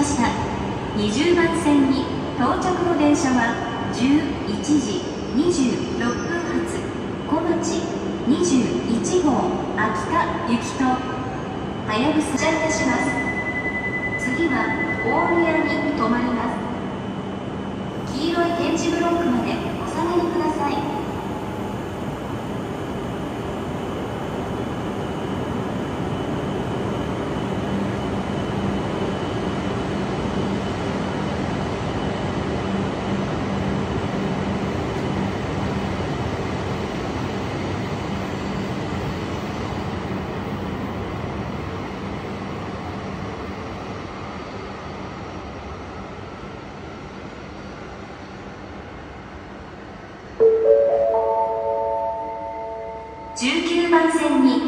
した。20番線に到着の電車は11時26分発小町21号秋田行きとはやぶさいたします。次は大宮に停まります。黄色い点字ブロックまでお下がりください。19番線に